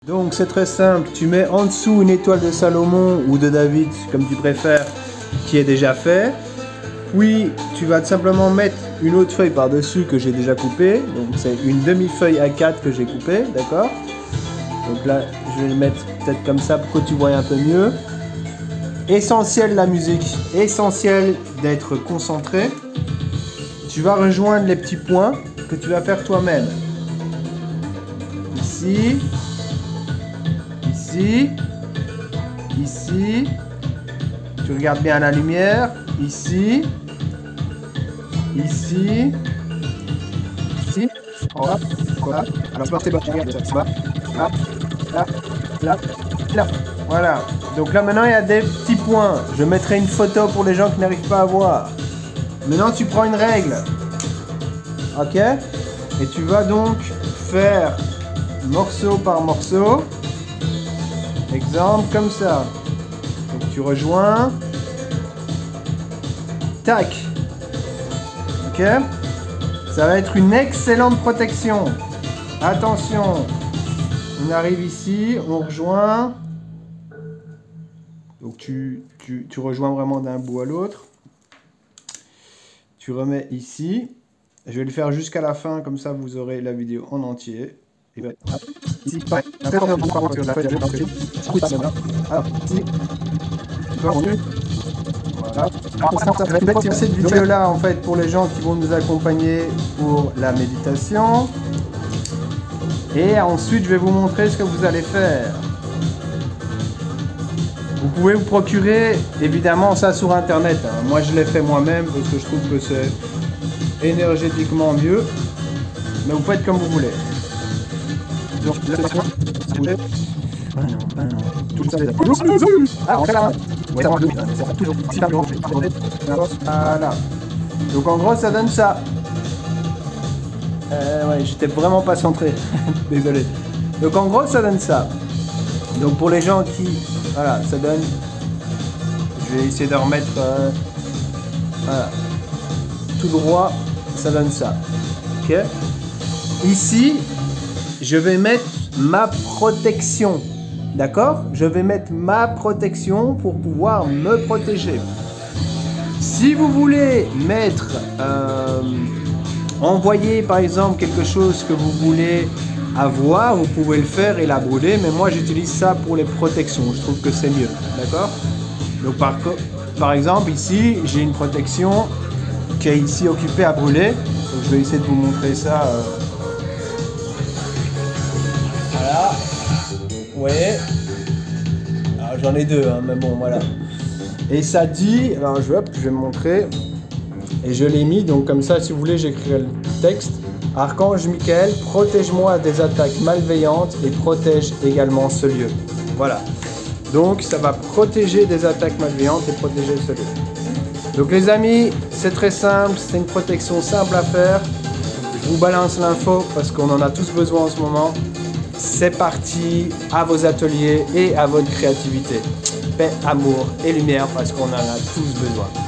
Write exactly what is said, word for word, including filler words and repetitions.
Donc c'est très simple, tu mets en dessous une étoile de Salomon ou de David, comme tu préfères, qui est déjà fait. Puis tu vas tout simplement mettre une autre feuille par-dessus que j'ai déjà coupée. Donc c'est une demi-feuille A quatre que j'ai coupée, d'accord? Donc là, je vais le mettre peut-être comme ça pour que tu vois un peu mieux. Essentiel la musique, essentiel d'être concentré. Tu vas rejoindre les petits points que tu vas faire toi-même. Ici, ici, ici. Tu regardes bien la lumière. Ici, ici, ici. Voilà, voilà. Alors c'est bon, regarde ça, ça. Là, là, là, là. Voilà. Donc là maintenant il y a des petits points. Je mettrai une photo pour les gens qui n'arrivent pas à voir. Maintenant tu prends une règle. Ok? Et tu vas donc faire morceau par morceau. Exemple comme ça. Donc tu rejoins. Tac. Ok? Ça va être une excellente protection. Attention. On arrive ici, on rejoint. Donc tu, tu, tu rejoins vraiment d'un bout à l'autre. Tu remets ici. Je vais le faire jusqu'à la fin, comme ça vous aurez la vidéo en entier. Et bien, ici, pareil. Alors, ici, voilà. Cette vidéo-là, en fait, pour les gens qui vont nous accompagner pour la méditation. Et ensuite, je vais vous montrer ce que vous allez faire. Vous pouvez vous procurer, évidemment, ça sur Internet. Hein. Moi, je l'ai fait moi-même parce que je trouve que c'est énergétiquement mieux. Mais vous faites comme vous voulez. Donc, tout ça, ah, on fait la main. Voilà. Donc en gros ça donne ça. Euh, ouais, j'étais vraiment pas centré. Désolé. Donc en gros ça donne ça. Donc pour les gens qui... Voilà, ça donne... Je vais essayer de remettre... Euh, voilà. Tout droit, ça donne ça. Ok. Ici, je vais mettre ma protection. D'accord? Je vais mettre ma protection pour pouvoir me protéger. Si vous voulez mettre, euh, envoyer par exemple quelque chose que vous voulez avoir, vous pouvez le faire et la brûler, mais moi j'utilise ça pour les protections, je trouve que c'est mieux, d'accord? Donc par, par exemple ici, j'ai une protection qui est ici occupée à brûler, donc je vais essayer de vous montrer ça. Euh... Voilà. Vous voyez, j'en ai deux, hein, mais bon, voilà. Et ça dit, alors je vais, hop, je vais me montrer, et je l'ai mis, donc comme ça, si vous voulez, j'écrirai le texte. Archange Michael, protège-moi des attaques malveillantes et protège également ce lieu. Voilà. Donc, ça va protéger des attaques malveillantes et protéger ce lieu. Donc, les amis, c'est très simple, c'est une protection simple à faire. Je vous balance l'info parce qu'on en a tous besoin en ce moment. C'est parti à vos ateliers et à votre créativité. Paix, amour et lumière parce qu'on en a tous besoin.